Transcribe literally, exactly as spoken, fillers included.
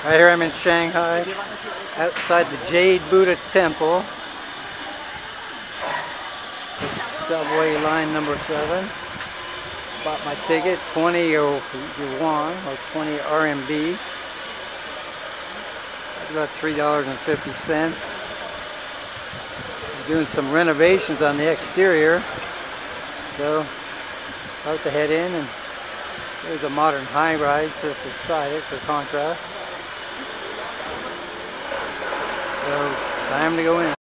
Right here I'm in Shanghai, outside the Jade Buddha Temple. Subway line number seven. Bought my ticket, twenty yuan, or twenty R M B. That's about three dollars and fifty cents. Doing some renovations on the exterior. So, about to head in, and there's a modern high-rise just beside it for contrast. So, time to go in.